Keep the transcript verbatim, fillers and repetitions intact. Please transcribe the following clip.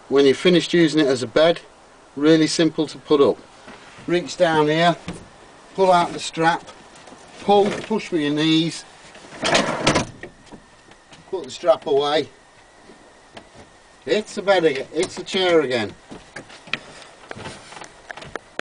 when you've finished using it as a bed, really simple to put up. Reach down here, pull out the strap, pull, push with your knees, put the strap away. It's a bed again, it's a chair again.